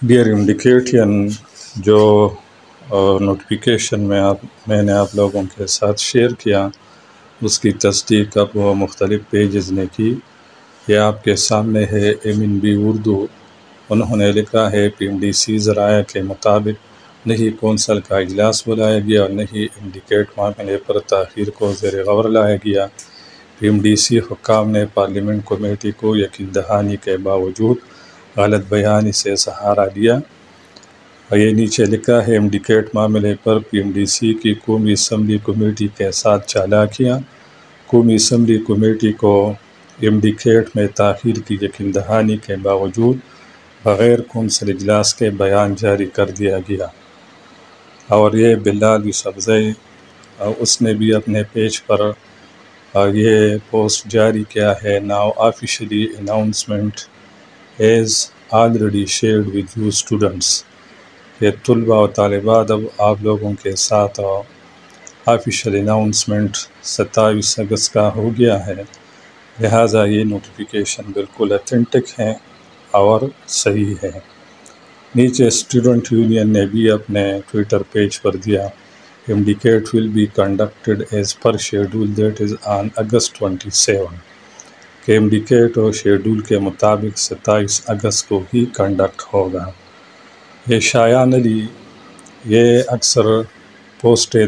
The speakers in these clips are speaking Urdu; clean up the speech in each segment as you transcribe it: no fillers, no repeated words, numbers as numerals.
ڈیئر انڈیکیٹین، جو نوٹیفیکیشن میں نے آپ لوگوں کے ساتھ شیئر کیا، اس کی تصدیق اب وہ مختلف پیجز نے کی۔ یہ آپ کے سامنے ہے MNB اردو۔ انہوں نے لکھا ہے PMDC ذرائع کے مطابق نہیں کونسل کا اجلاس بلایا گیا اور نہیں انڈیکیٹ معاملے پر تاخیر کو زیر غور لایا گیا۔ PMDC حکام نے پارلیمنٹ کمیٹی کو یقین دہانی کے باوجود غلط بیانی سے سہارا لیا۔ اور یہ نیچے لکھا ہے mdcat معاملے پر PMDC کی قومی اسمبلی کمیٹی کے ساتھ چالاکیاں۔ قومی اسمبلی کمیٹی کو mdcat میں تاخیر کی یقین دہانی کے باوجود بغیر کونسل اجلاس کے بیان جاری کر دیا گیا۔ اور یہ بلال یوسفزئی، اس نے بھی اپنے پیج پر یہ پوسٹ جاری کیا ہے۔ Now officially announcement is already shared with you students۔ یہ طلباء و طالبات، اب آپ لوگوں کے ساتھ آفیشیل اناؤنسمنٹ 27 اگست کا ہو گیا ہے، لہٰذا یہ نوٹیفیکیشن بالکل اتھینٹک ہے اور صحیح ہے۔ نیچے اسٹوڈنٹ یونین نے بھی اپنے ٹویٹر پیج پر دیا mdcat will be conducted as per schedule that is on August 27 کہ mdcat اور شیڈول کے مطابق 27 اگست کو ہی کنڈکٹ ہوگا۔ یہ شایان علی یہ اکثر پوسٹیں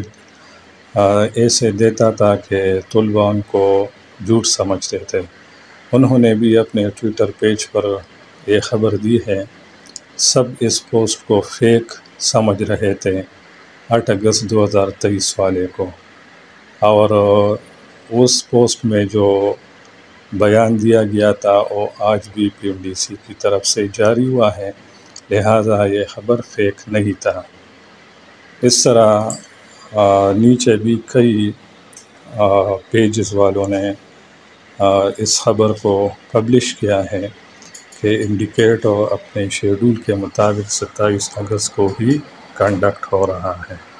ایسے دیتا تھا کہ طلباء ان کو جھوٹ سمجھتے تھے۔ انہوں نے بھی اپنے ٹویٹر پیج پر یہ خبر دی ہے۔ سب اس پوسٹ کو فیک سمجھ رہے تھے 8 اگست 2023 والے کو، اور اس پوسٹ میں جو بیان دیا گیا تھا وہ آج بھی PMDC کی طرف سے جاری ہوا ہے، لہٰذا یہ خبر فیک نہیں تھا۔ اس طرح نیچے بھی کئی پیجز والوں نے اس خبر کو پبلش کیا ہے کہ mdcat اپنے شیڈول کے مطابق 27 اگست کو ہی کنڈکٹ ہو رہا ہے۔